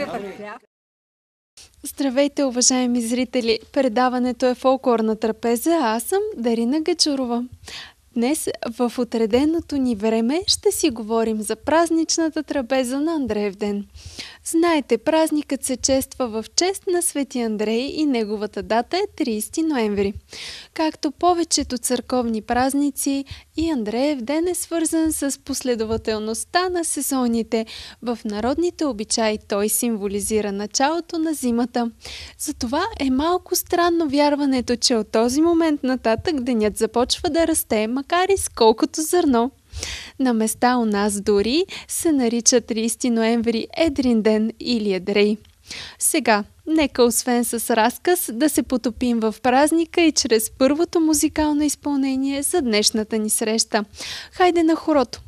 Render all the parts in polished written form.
Здравейте, уважаеми зрители! Предаването е Фолклорна трапеза, а аз съм Дарина Гачурова. Днес в отреденото ни време ще си говорим за празничната трапеза на Андреев ден. Знаете, празникът се чества в чест на Свети Андрей и неговата дата е 30 ноември. Както повечето църковни празници, и Андреев ден е свързан с последователността на сезоните. В народните обичаи той символизира началото на зимата. Затова е малко странно вярването, че от този момент нататък денят започва да расте, макар и с колкото зърно. На места у нас дори се нарича 30 ноември Едрин ден или Едрей. Сега, нека освен с разказ да се потопим в празника и чрез първото музикално изпълнение за днешната ни среща. Хайде на хорото!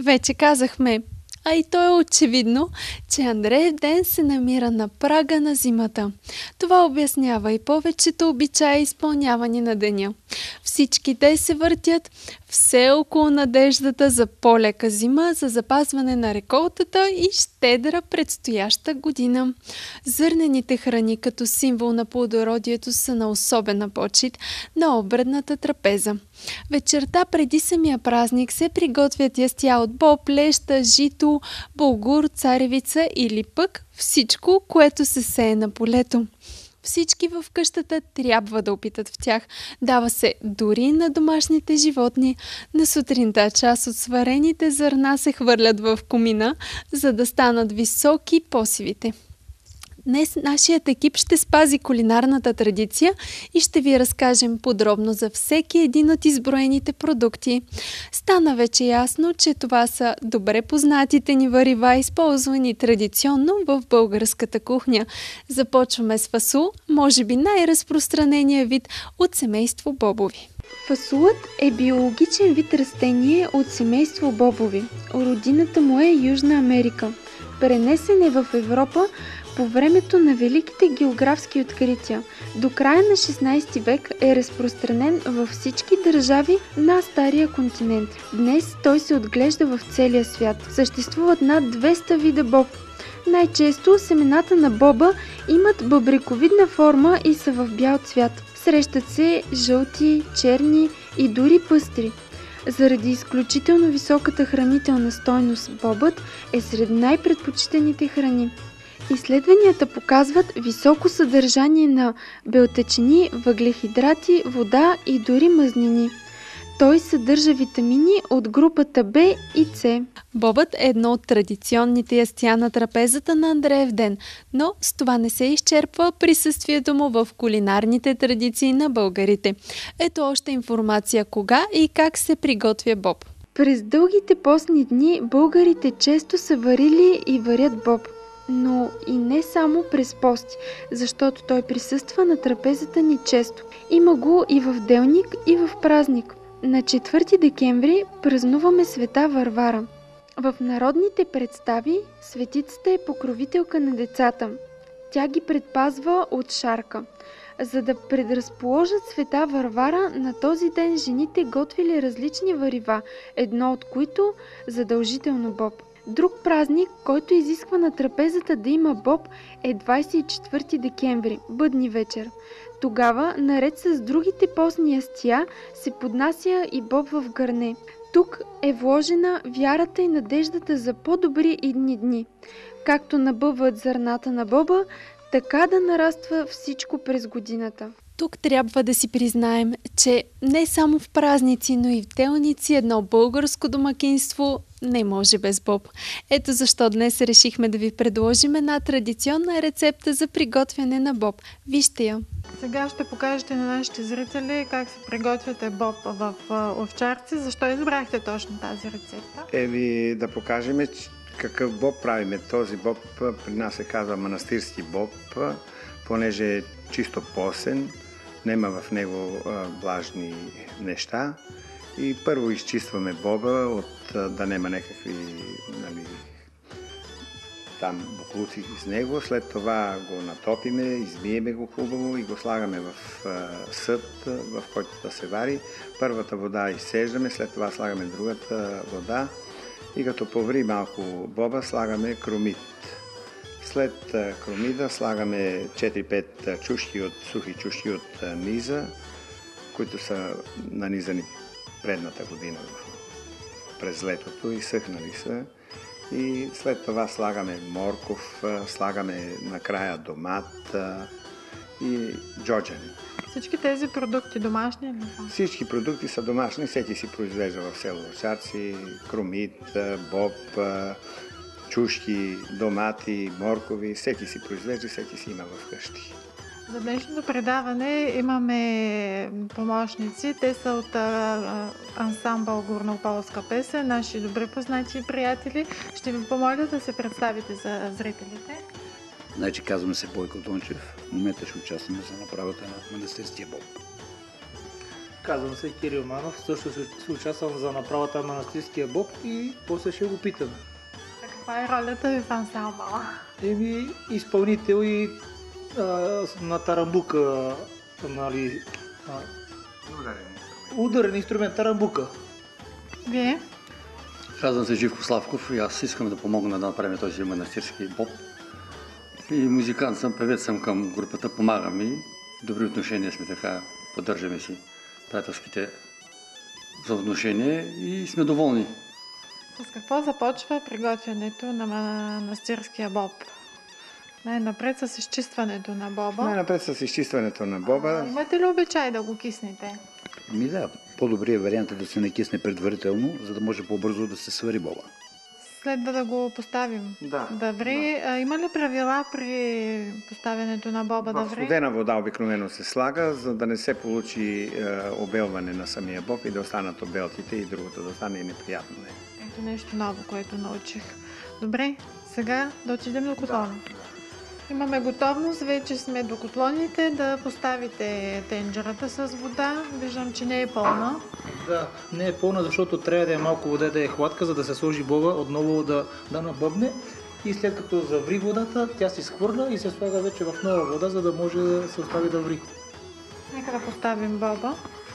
Вече казахме, а и то е очевидно, че Андреев ден се намира на прага на зимата. Това обяснява и повечето обичаи, изпълнявани на деня. Всички те се въртят все около надеждата за по-лека зима, за запазване на реколтата и щедра предстояща година. Зърнените храни като символ на плодородието са на особена почит на обредната трапеза. Вечерта преди самия празник се приготвят ястия от боб, леща, жито, булгур, царевица или пък всичко, което се сее на полето. Всички в къщата трябва да опитат в тях. Дава се дори на домашните животни. На сутринта част от сварените зърна се хвърлят в комина, за да станат високи посевите. Днес нашият екип ще спази кулинарната традиция и ще ви разкажем подробно за всеки един от изброените продукти. Стана вече ясно, че това са добре познатите ни варива, използвани традиционно в българската кухня. Започваме с фасул, може би най-разпространения вид от семейство бобови. Фасулът е биологичен вид растение от семейство бобови. Родината му е Южна Америка. Пренесен е в Европа по времето на великите географски открития. До края на 16 век е разпространен във всички държави на Стария континент. Днес той се отглежда в целия свят. Съществуват над 200 вида боб. Най-често семената на боба имат бъбрековидна форма и са в бял цвят. Срещат се жълти, черни и дори пъстри. Заради изключително високата хранителна стойност, бобът е сред най-предпочитаните храни. Изследванията показват високо съдържание на белтъчини, въглехидрати, вода и дори мазнини. Той съдържа витамини от групата В и С. Бобът е едно от традиционните ястия на трапезата на Андреев ден, но с това не се изчерпва присъствието му в кулинарните традиции на българите. Ето още информация кога и как се приготвя боб. През дългите постни дни българите често са варили и варят боб. Но и не само през пости, защото той присъства на трапезата ни често. Има го и в делник, и в празник. На 4 декември празнуваме Света Варвара. В народните представи светицата е покровителка на децата. Тя ги предпазва от шарка. За да предразположат Света Варвара, на този ден жените готвили различни варива, едно от които задължително боб. Друг празник, който изисква на трапезата да има боб, е 24 декември, бъдни вечер. Тогава, наред с другите постни ястия, се поднася и боб в гърне. Тук е вложена вярата и надеждата за по-добри идни дни. Както набъбват зърната на боба, така да нараства всичко през годината. Тук трябва да си признаем, че не само в празници, но и в делници едно българско домакинство не може без боб. Ето защо днес решихме да ви предложим една традиционна рецепта за приготвяне на боб. Вижте я! Сега ще покажете на нашите зрители как се приготвяте боб в овчарци. Защо избрахте точно тази рецепта? Да покажем какъв боб правиме. Този боб при нас се казва манастирски боб, понеже е чисто постен, нема в него влажни неща. И първо изчистваме боба, да нема някакви там буклуци из него. След това го натопиме, измиеме го хубаво и го слагаме в съд, в който да се вари. Първата вода изсеждаме, след това слагаме другата вода и като поври малко боба, слагаме кромит. След кромида слагаме 4-5 чушки сухи чушки от низа, които са нанизани предната година през летото и съхнали са. И след това слагаме морков, слагаме накрая домат и джоджани. Всички тези продукти домашни ли са? Всички продукти са домашни, всеки си произвежда в село Овчарци, кромит, боб, чушки, домати, моркови, всеки си произвежда, всеки си има вкъщи. За днешното предаване имаме помощници. Те са от ансамбъл Горнополска песен, наши добре познати приятели. Ще ви помоля да се представите за зрителите. Значи, казвам се Бойко Дончев. В момента ще участваме за направата на манастирския боб. Казвам се Кирил Манов, също се участвам за направата на манастирския боб и после ще го питаме. А каква е ролята ви в ансамбъла? Изпълнител и на тарамбука, нали, ударен инструмент, тарамбука. Вие? Казвам се Живко Славков и аз искам да помогна да направим този манастирски боб. И музикант съм, певец съм към групата, помагам и добри отношения сме така, поддържаме си приятелските взаимоотношения и сме доволни. С какво започва приготвянето на манастирския боб? Най-напред с изчистването на боба. Най-напред с изчистването на боба. Имате ли обичай да го киснете? Да, по-добрият вариант е да се накисне предварително, за да може по-бързо да се свари боба. Следва да го поставим да ври. Да. Има ли правила при поставянето на боба да В ври? студена вода обикновено се слага, за да не се получи обелване на самия боб и да останат обелтите и другото да стане неприятно. Ето нещо ново, което научих. Добре, сега да отидем до котлона. Имаме готовност, вече сме до котлоните, да поставите тенджерата с вода. Виждам, че не е пълна. Да, не е пълна, защото трябва да е малко вода, да е хладка, за да се сложи боба, отново да набъбне. И след като заври водата, тя се изхвърля и се слага вече в нова вода, за да може да се остави да ври. Нека да поставим боба.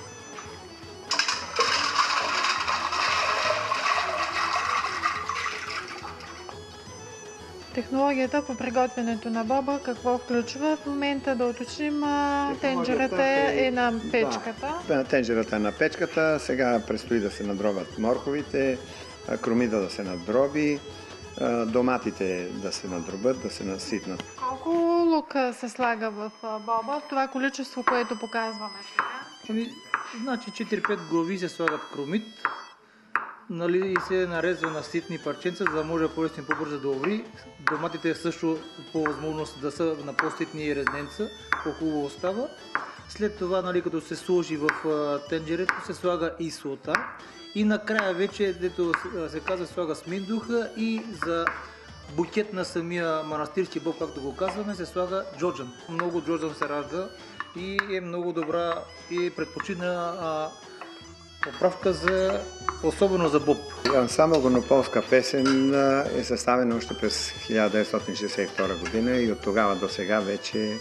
Технологията по приготвянето на боба какво включва? В момента да уточним, тенджерата е на печката. Да, тенджерата е на печката, сега предстои да се надробят морковите, кромида да се надроби, доматите да се надробят, да се наситнат. Колко лука се слага в боба? Това количество, което показваме сега. Значи 4-5 глави се слагат кромит, нали, и се нарезва на ситни парченца, за да може по-лесно и по-бързо да оври. Доматите също по възможност да са на по-ситни резненца, по-хубаво остава. След това, нали, като се сложи в тенджерето, се слага и солта. И накрая вече, дето се казва, слага сминдуха и за букет на самия манастирски боб, както го казваме, се слага джоджан. Много джоджан се ражда и е много добра и предпочитана поправка за, особено за боб. Ансамбъл Горнополска песен е съставен още през 1962 година и от тогава до сега вече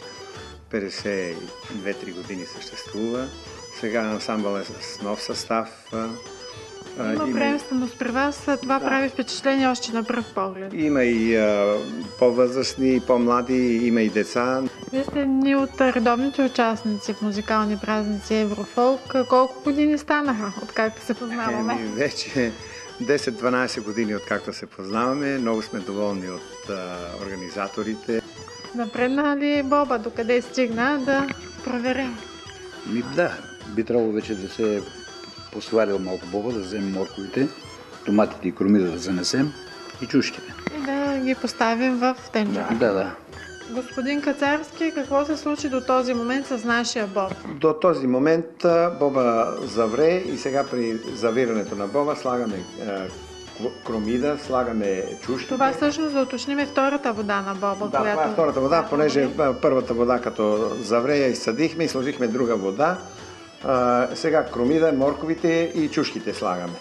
52-3 години съществува. Сега ансамбъл е с нов състав. Има приемственост при вас, това прави впечатление още на пръв поглед. Има и по-възрастни, и по-млади, има и деца. Вие сте едни от редовните участници в музикални празници Еврофолк. Колко години станаха, откакто се познаваме? Вече 10-12 години откакто се познаваме. Много сме доволни от организаторите. Напредна ли боба, докъде стигна, да проверим? Да, би трябвало вече да се е посварил малко боба, да вземем морковите, томатите и кромида да занесем и чушките. И да ги поставим в тенджера. Да. Господин Кацарски, какво се случи до този момент с нашия боб? До този момент боба завре и сега при завирането на боба слагаме кромида, слагаме чушките. Това всъщност да уточним е втората вода на боба, Да, която... това е втората вода, понеже първата вода като завре я изсъдихме и сложихме друга вода. Сега кромида, морковите и чушките слагаме.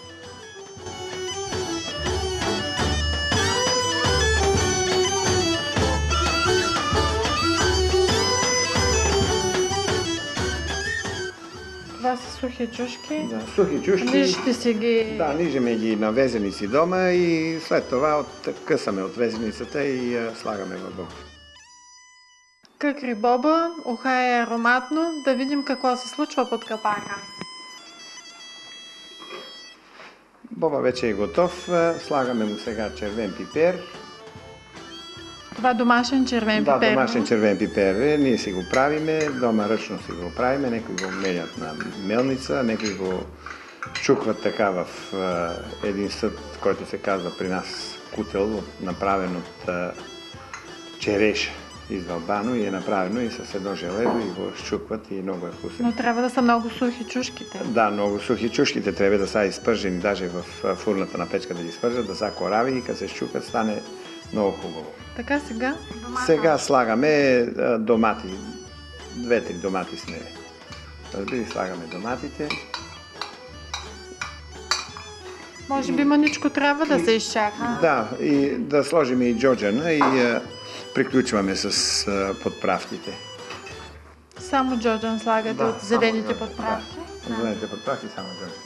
Това са сухи чушки. Да, сухи чушки. Нижите си ги... Да, нижеме ги на везеници дома и след това късаме от везеницата и слагаме в боба. Къкри боба, уха е ароматно. Да видим какво се случва под капака. Боба вече е готов. Слагаме му сега червен пипер. Това домашен червен пипер. Да, домашен червен пипер е. Ние си го правиме, дома ръчно си го правиме. Некои го мелят на мелница, некои го чукват така в един съд, който се казва при нас кутел, направен от череша. Извълбано и е направено и с едно железо и го щукват и много е вкусно. Но трябва да са много сухи чушките. Да, много сухи чушките трябва да са изпържени, даже в фурната на печка да ги изпържат, да са корави и като се щукат стане много хубаво. Така сега? Сега слагаме домати. 2-3 домати сме Разбира, слагаме доматите. Може би маничко трябва да се изчака. Да, и да сложим и джоджана и приключваме с подправките. Само джоджан слагате от зелените подправки? Да. От зелените подправки само джоджан.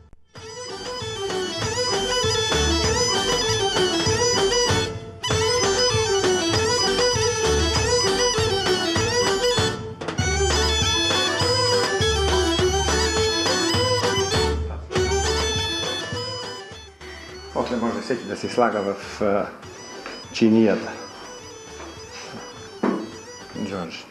После може всеки да се слага в чинията. Джордж.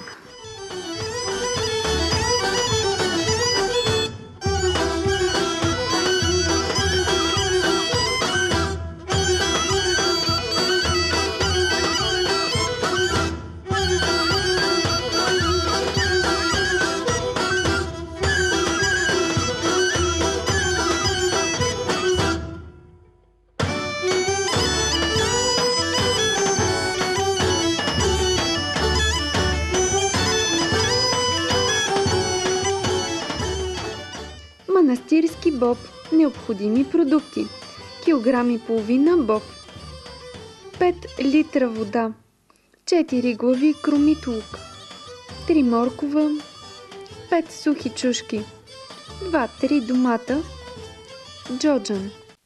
Манастирски боб. Необходими продукти: килограм и половина боб, 5 литра вода, 4 глави крумит лук, 3 моркова, 5 сухи чушки, 2-3 домата, джоджан.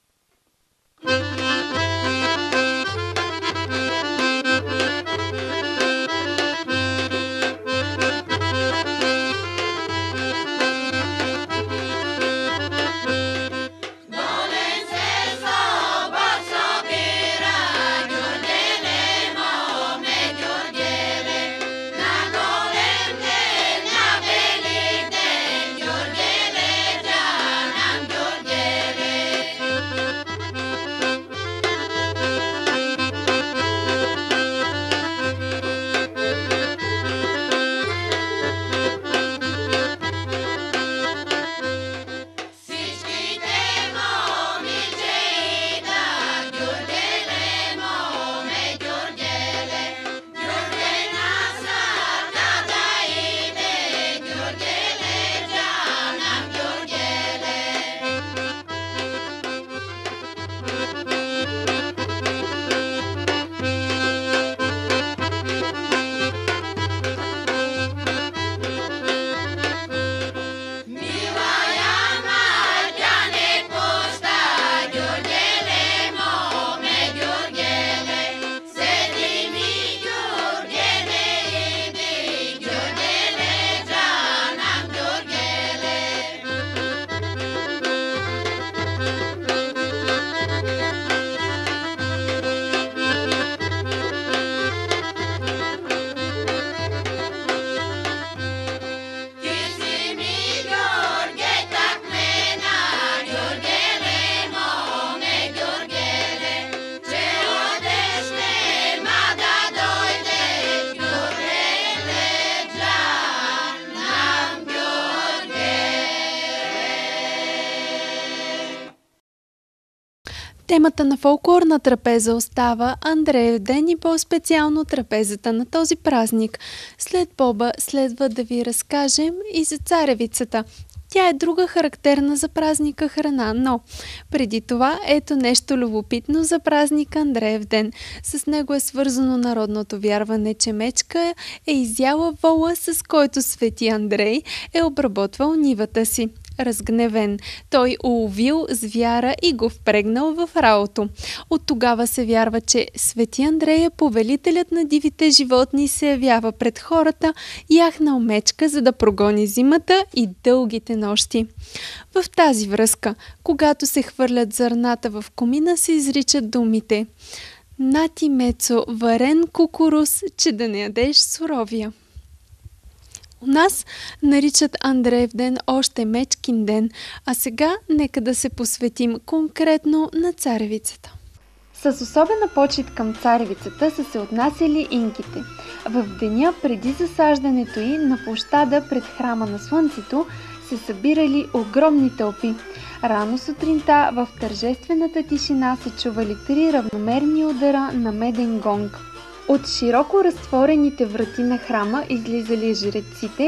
Темата на фолклорна трапеза остава Андреев ден и по-специално трапезата на този празник. След боба следва да ви разкажем и за царевицата. Тя е друга характерна за празника храна, но преди това ето нещо любопитно за празника Андреев ден. С него е свързано народното вярване, че мечка е изяла вола, с който свети Андрей е обработвал нивата си. Разгневен, той уловил звяра и го впрегнал в ралото. От тогава се вярва, че свети Андрея, повелителят на дивите животни, се явява пред хората, яхнал мечка, за да прогони зимата и дългите нощи. В тази връзка, когато се хвърлят зърната в комина, се изричат думите: "Нати мецо, варен кукурус, че да не ядеш суровия." У нас наричат Андреев ден още Мечкин ден, а сега нека да се посветим конкретно на царевицата. С особена почит към царевицата са се отнасяли инките. В деня преди засаждането й на площада пред храма на Слънцето се събирали огромни тълпи. Рано сутринта в тържествената тишина се чували 3 равномерни удара на меден гонг. От широко разтворените врати на храма излизали жреците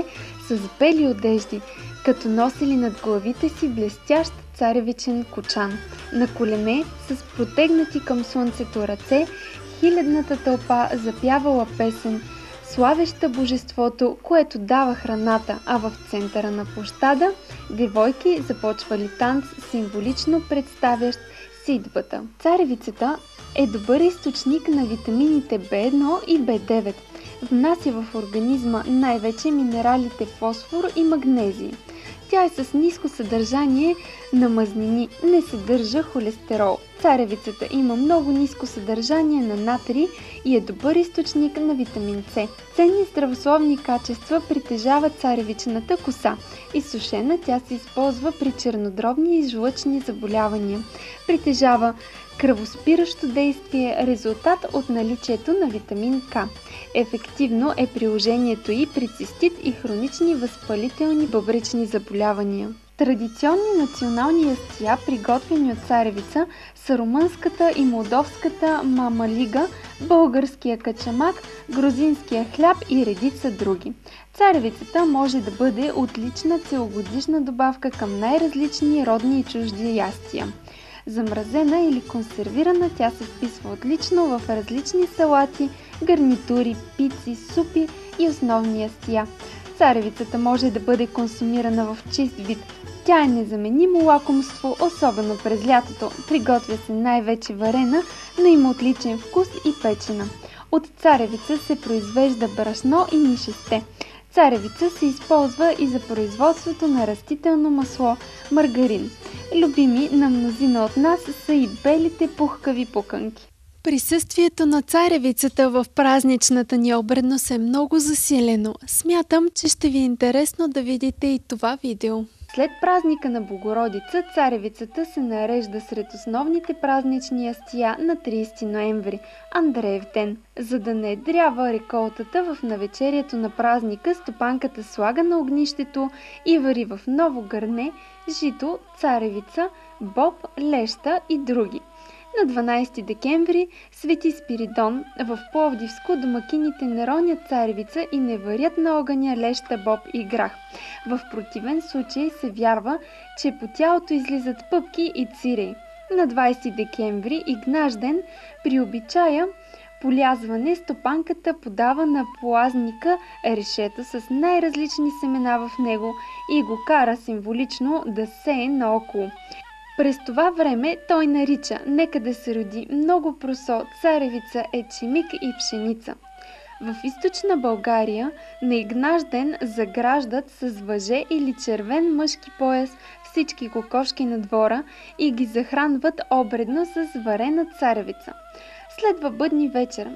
с бели одежди, като носили над главите си блестящ царевичен кочан. На колене, с протегнати към слънцето ръце, хилядната тълпа запявала песен, славеща божеството, което дава храната, а в центъра на площада девойки започвали танц, символично представящ ситбата. Царевицата е добър източник на витамините B1 и B9. Внася в организма най-вече минералите фосфор и магнезий. Тя е с ниско съдържание на мазнини, не съдържа холестерол. Царевицата има много ниско съдържание на натрий и е добър източник на витамин С. Ценни здравословни качества притежава царевичната коса. Изсушена тя се използва при чернодробни и жлъчни заболявания. Притежава кръвоспиращо действие, резултат от наличието на витамин К. Ефективно е приложението и при цистит и хронични възпалителни бъбречни заболявания. Традиционни национални ястия, приготвени от царевица, са румънската и молдовската мамалига, българския качамак, грузинския хляб и редица други. Царевицата може да бъде отлична целогодишна добавка към най-различни родни и чужди ястия. Замразена или консервирана, тя се вписва отлично в различни салати, гарнитури, пици, супи и основни ястия. Царевицата може да бъде консумирана в чист вид. Тя е незаменимо лакомство, особено през лятото. Приготвя се най-вече варена, но има отличен вкус и печена. От царевица се произвежда брашно и нишесте. Царевица се използва и за производството на растително масло – маргарин. Любими на мнозина от нас са и белите пухкави пуканки. Присъствието на царевицата в празничната ни обредност е много засилено. Смятам, че ще ви е интересно да видите и това видео. След празника на Богородица, царевицата се нарежда сред основните празнични ястия на 30 ноември – Андреев ден. За да не дрява реколтата в навечерието на празника, стопанката слага на огнището и вари в ново гърне жито, царевица, боб, леща и други. На 12 декември Свети Спиридон в Пловдивско домакините не ронят царевица и не варят на огъня леща, боб и грах. В противен случай се вярва, че по тялото излизат пъпки и цирей. На 20 декември Игнажден при обичая полязване стопанката подава на полазника решето с най-различни семена в него и го кара символично да сее наоколо. През това време той нарича «Нека да се роди много просо, царевица, ечемик и пшеница». В източна България на Игнажден заграждат с въже или червен мъжки пояс всички кокошки на двора и ги захранват обредно с варена царевица. Следва бъдни вечер,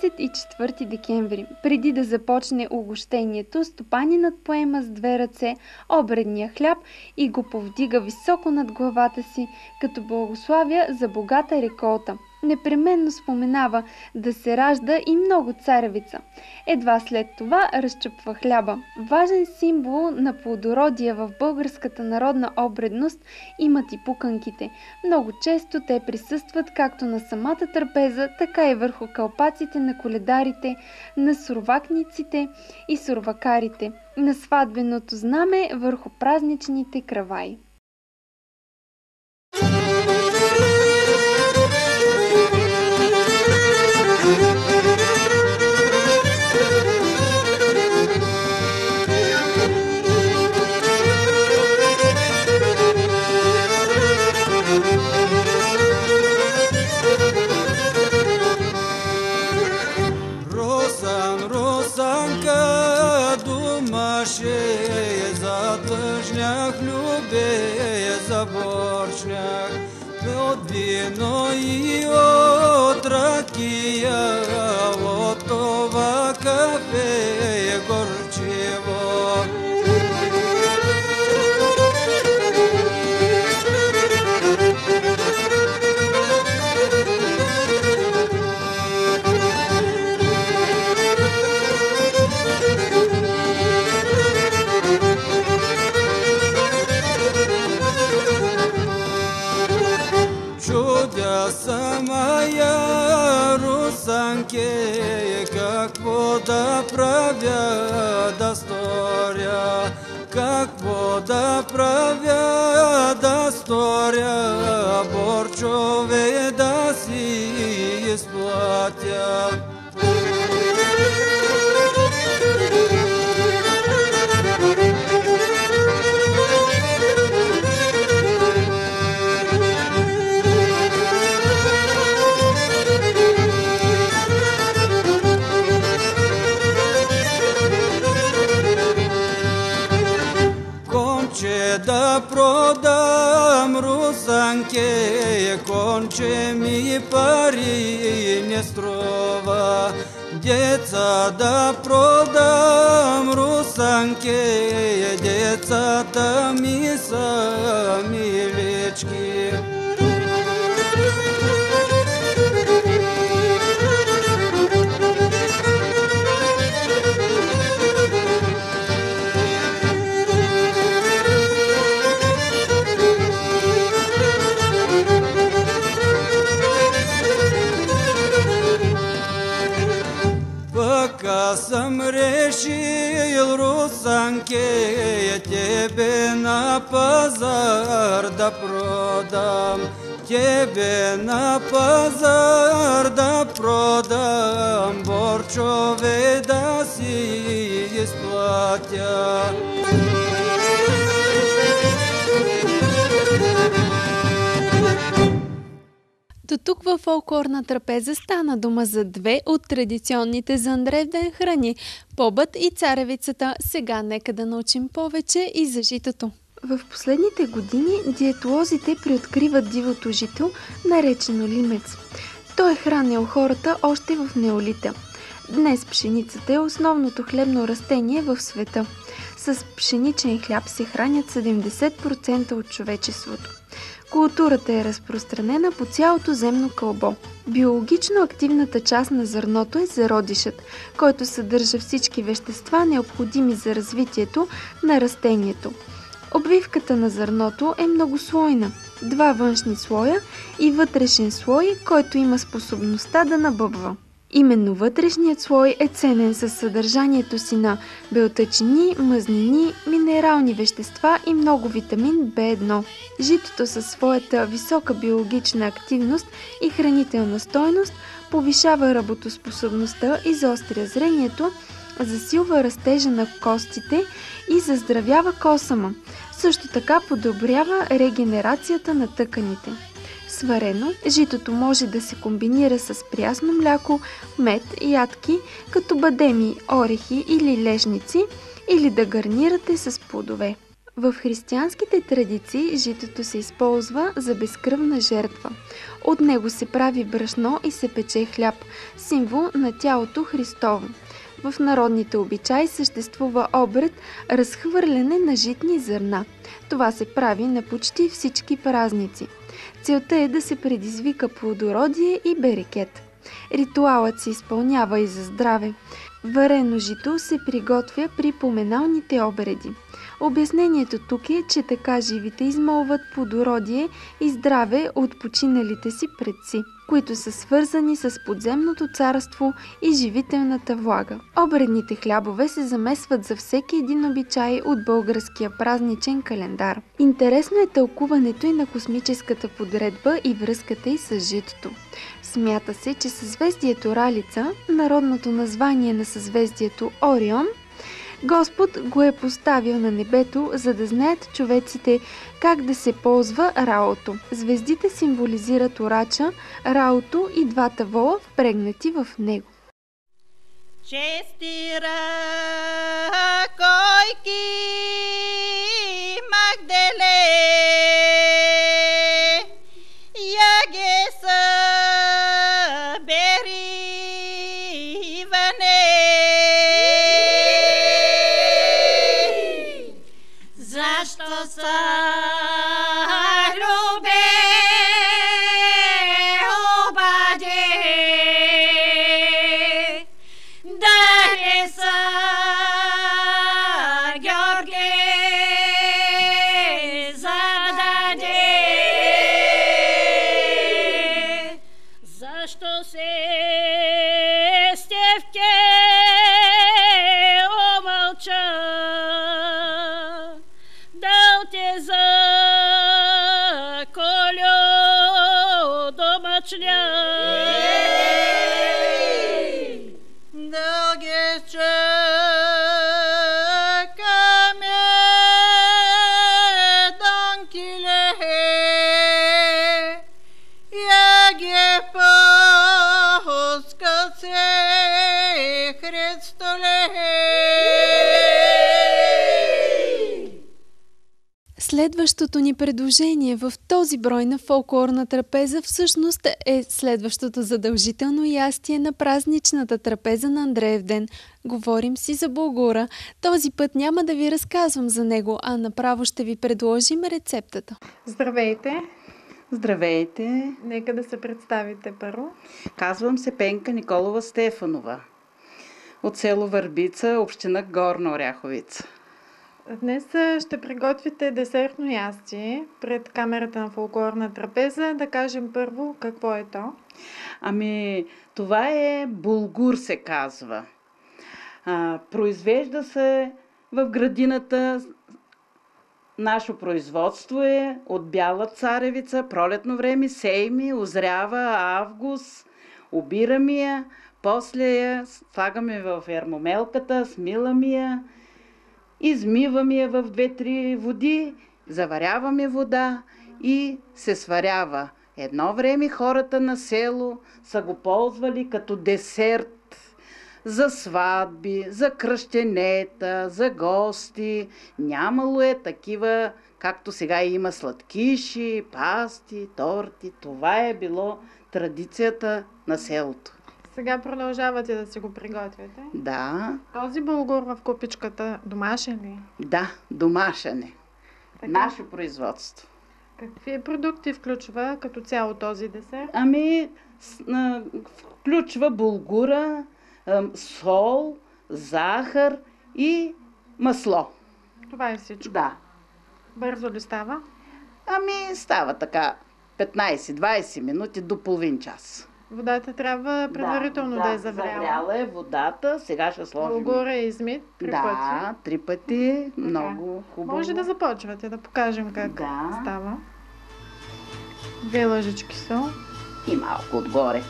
24 декември. Преди да започне угощението, стопанинът поема с две ръце обредния хляб и го повдига високо над главата си, като благославя за богата реколта. Непременно споменава да се ражда и много царевица. Едва след това разчупва хляба. Важен символ на плодородие в българската народна обредност имат и пуканките. Много често те присъстват както на самата трапеза, така и върху калпаците на коледарите, на сурвакниците и сурвакарите, на сватбеното знаме върху празничните краваи. От вино и от ракия, от това кафе горчиво. Самая русанке, какво да правя да сторя, какво да правя да сторя, борчове да си изплатя. Да продам русанке, конче ми пари не струва. Деца да продам русанке, децата ми са милички. Аз съм решил, русанке, тебе на пазар да продам, тебе на пазар да продам, борчове да си изплатя. До тук във фолклорна трапеза стана дума за две от традиционните за Андреевден храни – бобът и царевицата. Сега нека да научим повече и за житото. В последните години диетолозите приоткриват дивото жито, наречено лимец. Той е хранил хората още в неолита. Днес пшеницата е основното хлебно растение в света. С пшеничен хляб се хранят 70% от човечеството. Културата е разпространена по цялото земно кълбо. Биологично активната част на зърното е зародишът, който съдържа всички вещества, необходими за развитието на растението. Обвивката на зърното е многослойна. 2 външни слоя и вътрешен слой, който има способността да набъбва. Именно вътрешният слой е ценен със съдържанието си на белтъчини, мазнини, минерални вещества и много витамин В1. Житото със своята висока биологична активност и хранителна стойност повишава работоспособността, изостря зрението, засилва растежа на костите и заздравява косъма. Също така подобрява регенерацията на тъканите. Сварено, житото може да се комбинира с прясно мляко, мед, ядки, като бадеми, орехи или лежници, или да гарнирате с плодове. В християнските традиции житото се използва за безкръвна жертва. От него се прави брашно и се пече хляб, символ на тялото Христово. В народните обичаи съществува обред разхвърляне на житни зърна. Това се прави на почти всички празници. Целта е да се предизвика плодородие и берекет. Ритуалът се изпълнява и за здраве. Варено жито се приготвя при поминалните обреди. Обяснението тук е, че така живите измолват плодородие и здраве от починалите си предци, които са свързани с подземното царство и живителната влага. Обредните хлябове се замесват за всеки един обичай от българския празничен календар. Интересно е тълкуването и на космическата подредба и връзката й с житото. Смята се, че съзвездието Ралица, народното название на съзвездието Орион, Господ го е поставил на небето, за да знаят човеците как да се ползва Раото. Звездите символизират орача, Раото и двата вола, впрегнати в него. Честира койки Магделе, Ягеса бери Иване, защо са любе обаде, да не са Георге започня. Да ги чекаме, донкиле, я ги пуска се, Христоле. Следващото ни предложение в този брой на фолклорна трапеза всъщност е следващото задължително ястие на празничната трапеза на Андреев ден. Говорим си за булгура. Този път няма да ви разказвам за него, а направо ще ви предложим рецептата. Здравейте! Здравейте! Нека да се представите първо. Казвам се Пенка Николова Стефанова от село Върбица, община Горна Оряховица. Днес ще приготвите десертно ястие пред камерата на фолклорна трапеза. Да кажем първо какво е то. Ами, това е булгур, се казва. Произвежда се в градината. Наше производство е от бяла царевица, пролетно време, сейми, озрява, август, обираме я, после я слагаме в ермомелката, смиламе я, измиваме я в 2-3 води, заваряваме вода и се сварява. Едно време хората на село са го ползвали като десерт за сватби, за кръщенета, за гости. Нямало е такива, както сега има сладкиши, пасти, торти. Това е било традицията на селото. Сега продължавате да си го приготвяте. Да. Този булгур в купичката домашен ли? Да, домашен е. Така. Наше производство. Какви продукти включва като цяло този десерт? Ами, включва булгура, сол, захар и масло. Това е всичко. Да. Бързо ли става? Ами, става така 15-20 минути до половин час. Водата трябва предварително да е завряла. Завряла е водата, сега ще сложим. Булгура е измит 3 пъти. Да, 3 пъти, много хубаво. Може да започвате, да покажем как става. 2 лъжички сол. И малко отгоре.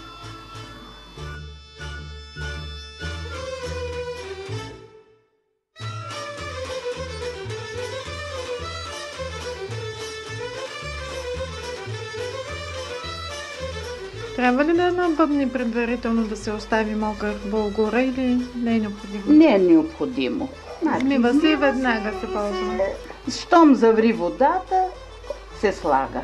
Трябва ли да набъбни предварително да се остави мокър булгура или не е необходимо? Не е необходимо. Измива се и веднага се ползва. Щом заври водата, се слага.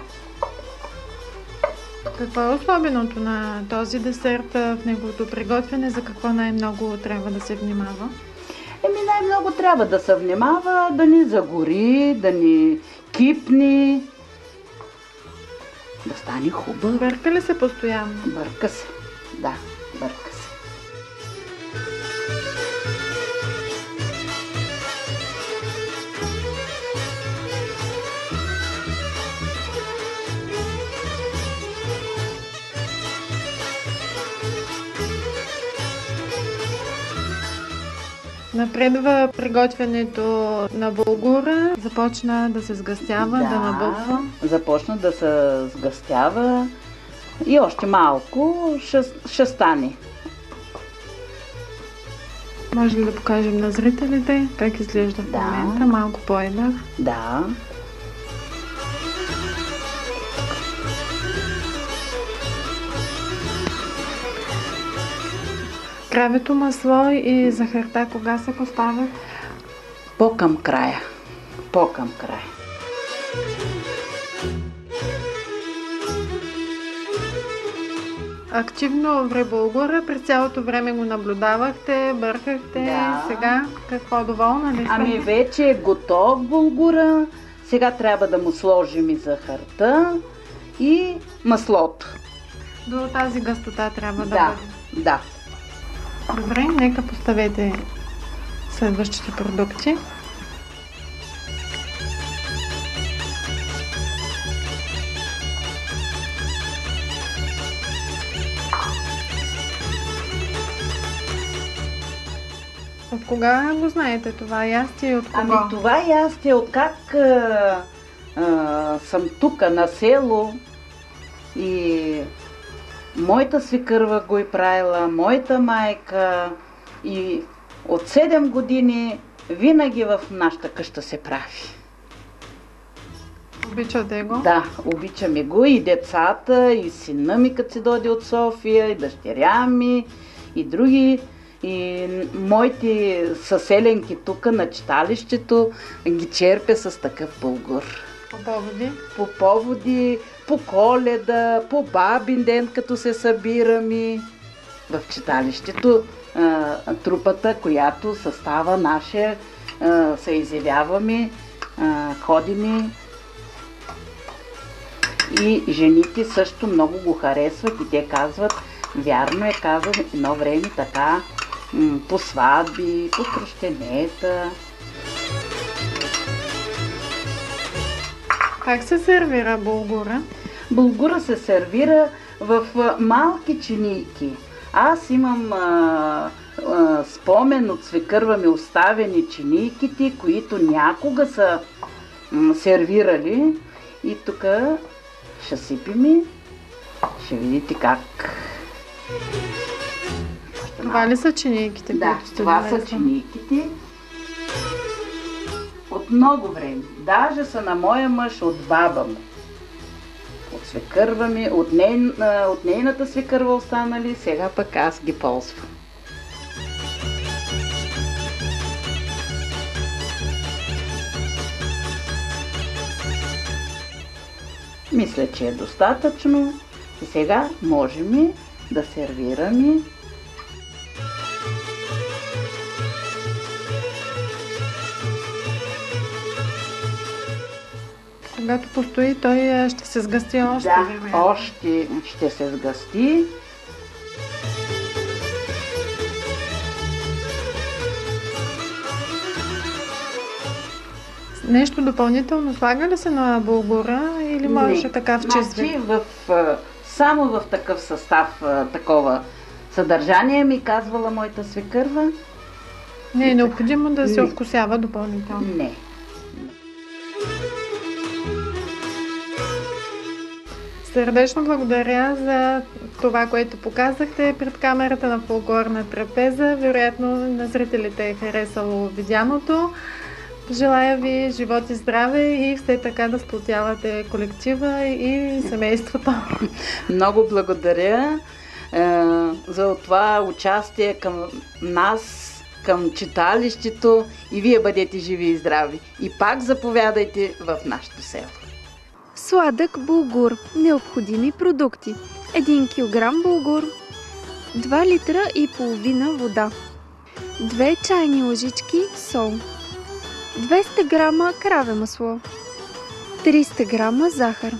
Какво е особеното на този десерт в неговото приготвяне? За какво най-много трябва да се внимава? Най-много трябва да се внимава, да ни загори, да ни кипни. Да стане хубаво. Бърка ли се постоянно? Бърка се, да, бърка се. Напредва приготвянето на булгура, започна да се сгъстява, да набъбва. Започна да се сгъстява и още малко ще стане. Може ли да покажем на зрителите как изглежда в момента? Малко по-едър. Да. Кравето масло и захарта кога се поставят? По-към края. По-към края. Активно вре булгура, през цялото време го наблюдавахте, бъркахте. Да. Сега какво, доволна ли сте? Ами вече е готов булгура. Сега трябва да му сложим и захарта и маслото. До тази гъстота трябва да бъде. Да. Добре, нека поставете следващите продукти. От кога го знаете това ястие и от кого? Ами това ястие, откак съм тук на село и Моята свекърва го е правила, моята майка и от 7 години винаги в нашата къща се прави. Обичате го? Да, обичаме го и децата, и сина ми, като се дойде от София, и дъщеря ми, и други. И моите съселенки тук на читалището ги черпя с такъв булгур. По поводи? По поводи, по Коледа, по Бабин ден, като се събираме в читалището. Трупата, която състава наша, се изявяваме, ходиме. И жените също много го харесват и те казват, вярно е, казвам, едно време така, по сватби, по кръщенета. Как се сервира булгура? Булгура се сервира в малки чинийки. Аз имам спомен от свекърва ми оставени чинийките, които някога са сервирали. И тук ще сипим, ще видите как. Това ли са чинийките? Да, това са чинийките. От много време. Даже са на моя мъж, от баба му. От свекърва ми, от нейната свекърва останали, сега пък аз ги ползвам. Мисля, че е достатъчно и сега можем да сервираме. Когато постои, той ще се сгъсти още. Да, още ще се сгъсти. Нещо допълнително слага ли се на булгура или може така в чист вид? Само в такъв състав, такова съдържание ми казвала моята свекърва. Не е необходимо да се овкусява допълнително. Не. Сърдечно благодаря за това, което показахте пред камерата на Фолклорна трапеза. Вероятно на зрителите е харесало видяното. Желая ви живот и здраве и все така да сплотявате колектива и семейството. Много благодаря за това участие към нас, към читалището и вие бъдете живи и здрави. И пак заповядайте в нашето село. Сладък булгур. Необходими продукти: 1 кг булгур, 2 литра и половина вода, 2 чайни лъжички сол, 200 грама краве масло, 300 грама захар.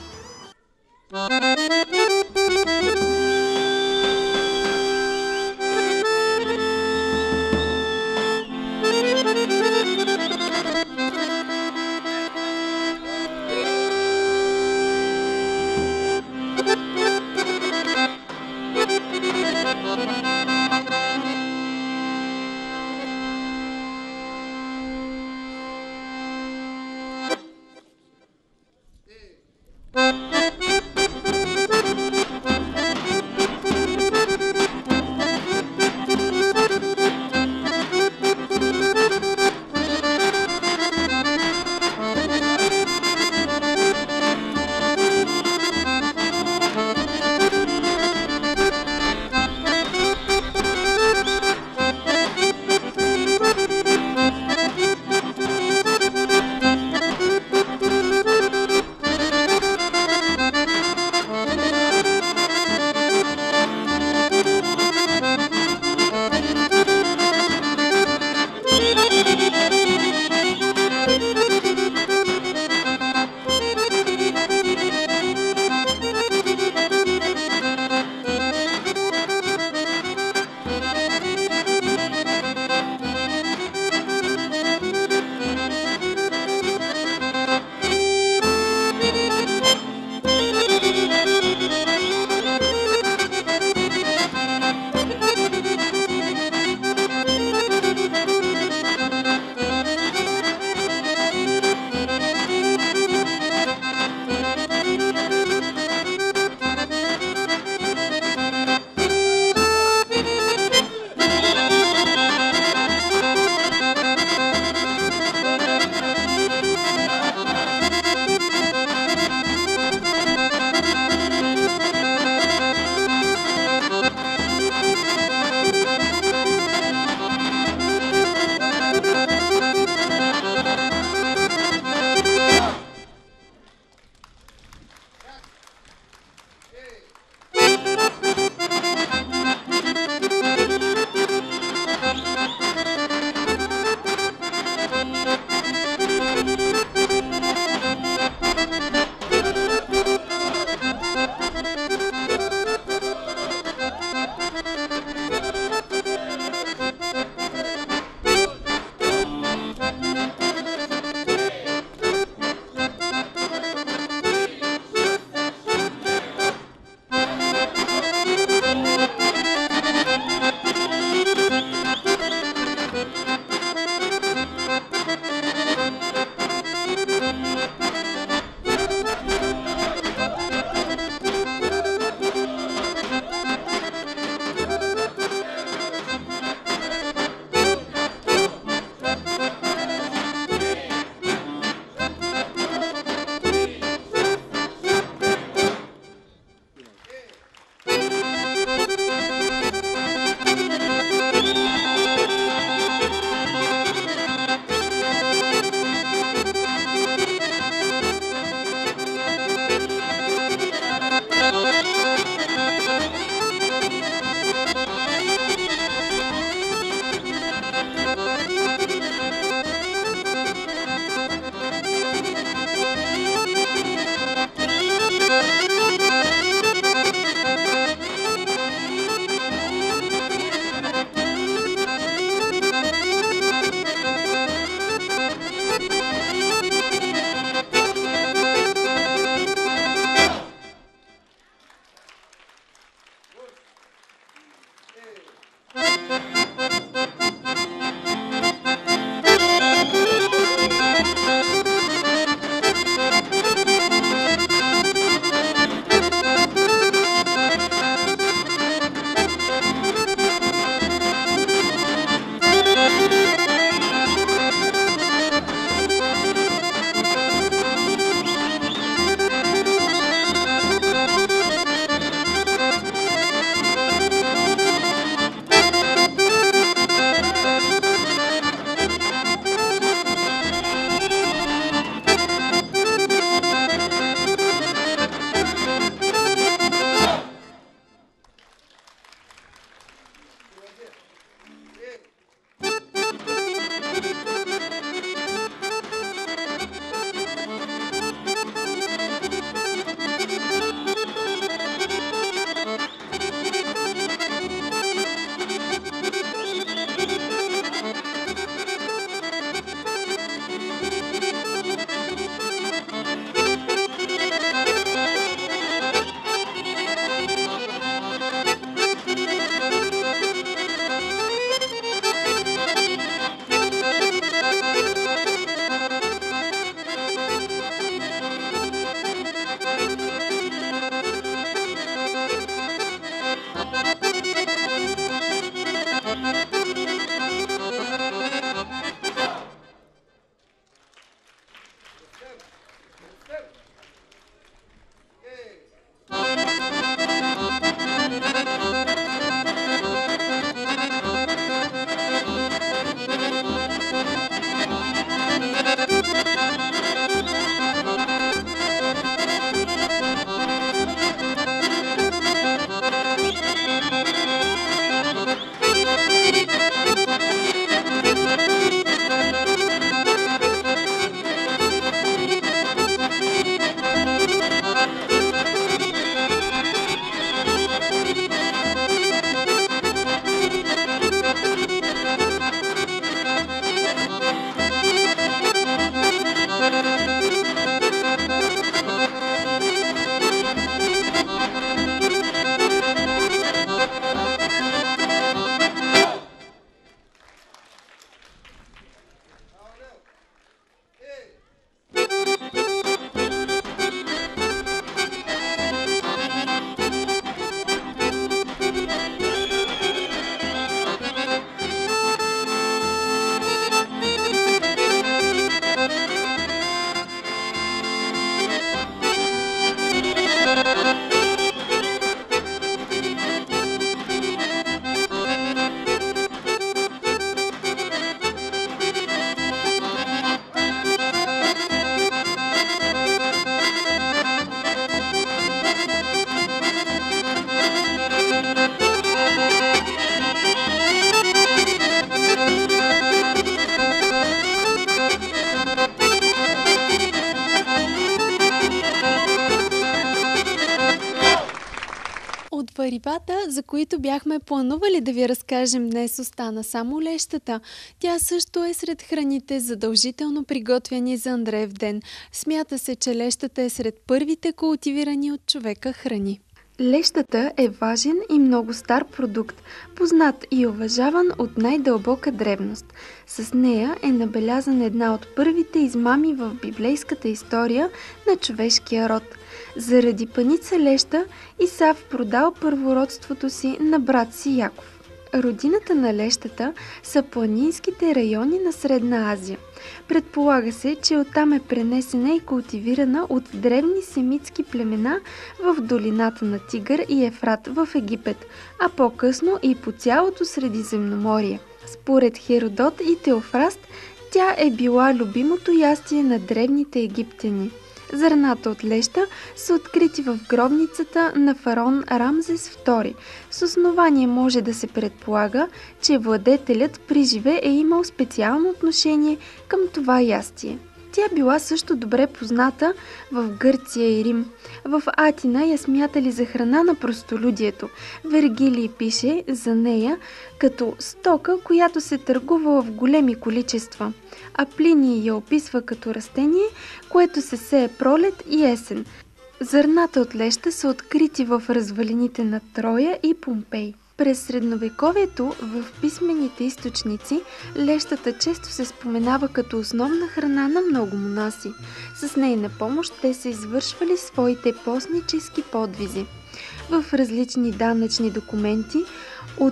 От варивата, за които бяхме планували да ви разкажем днес, остана само лещата. Тя също е сред храните, задължително приготвяни за Андреев ден. Смята се, че лещата е сред първите култивирани от човека храни. Лещата е важен и много стар продукт, познат и уважаван от най-дълбока древност. С нея е набелязан една от първите измами в библейската история на човешкия род. Заради паница леща Исав продал първородството си на брат си Яков. Родината на лещата са планинските райони на Средна Азия. Предполага се, че оттам е пренесена и култивирана от древни семитски племена в долината на Тигър и Ефрат в Египет, а по-късно и по цялото Средиземноморие. Според Херодот и Теофраст, тя е била любимото ястие на древните египтяни. Зърната от леща са открити в гробницата на фараон Рамзес II. С основание може да се предполага, че владетелят при живе е имал специално отношение към това ястие. Тя била също добре позната в Гърция и Рим. В Атина я смятали за храна на простолюдието. Вергилий пише за нея като стока, която се търгува в големи количества. А Плиний я описва като растение, което се сее пролет и есен. Зърната от леща са открити в развалините на Троя и Помпей. През средновековието в писмените източници лещата често се споменава като основна храна на много монаси. С нейна помощ те са извършвали своите постнически подвизи. В различни данъчни документи от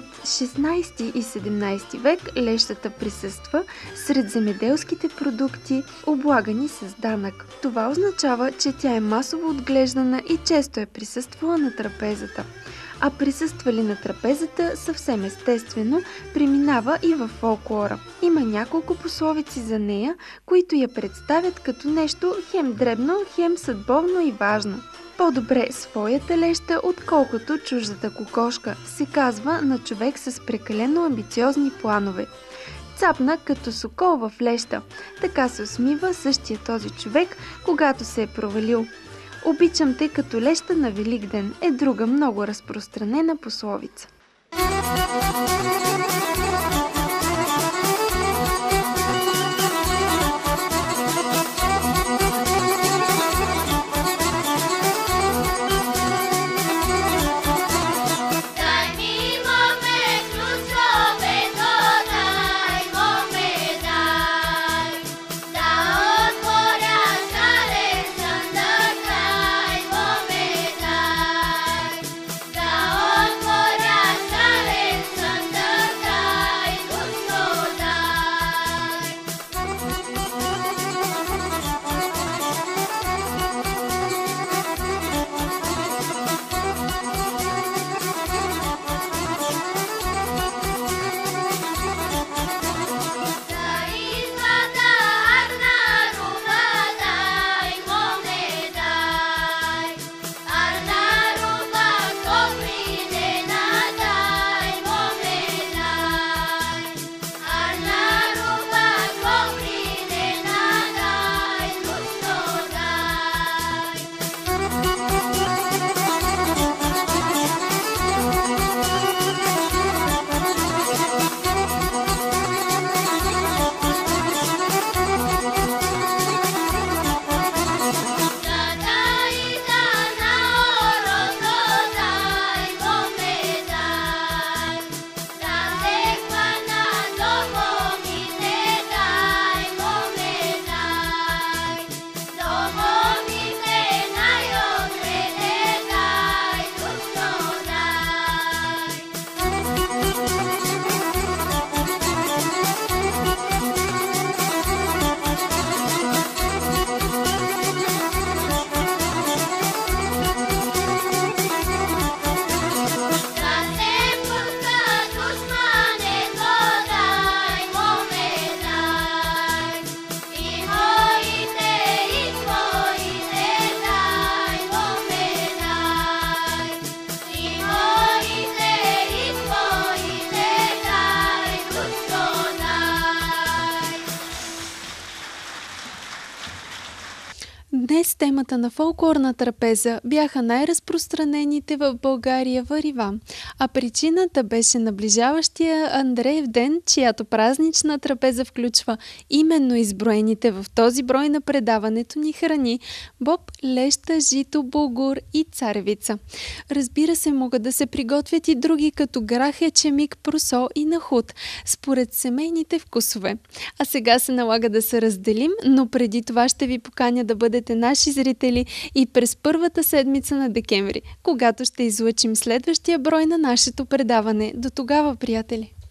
16 и 17 век лещата присъства сред земеделските продукти, облагани с данък. Това означава, че тя е масово отглеждана и често е присъствала на трапезата. А присъствали на трапезата съвсем естествено преминава и във фолклора. Има няколко пословици за нея, които я представят като нещо хем дребно, хем съдбовно и важно. По-добре своята леща, отколкото чуждата кокошка, се казва на човек с прекалено амбициозни планове. Цапна като сокол в леща. Така се усмива същия този човек, когато се е провалил. Обичам те като леща на Великден е друга много разпространена пословица. Da Днес темата на фолклорна трапеза бяха най-разпространените в България варива, а причината беше наближаващия Андреев ден, чиято празнична трапеза включва именно изброените в този брой на предаването ни храни – боб, леща, жито, булгур и царевица. Разбира се, могат да се приготвят и други като грах, ечемик, просо и нахут, според семейните вкусове. А сега се налага да се разделим, но преди това ще ви поканя да бъдете наши зрители и през първата седмица на декември, когато ще излъчим следващия брой на нашето предаване. До тогава, приятели!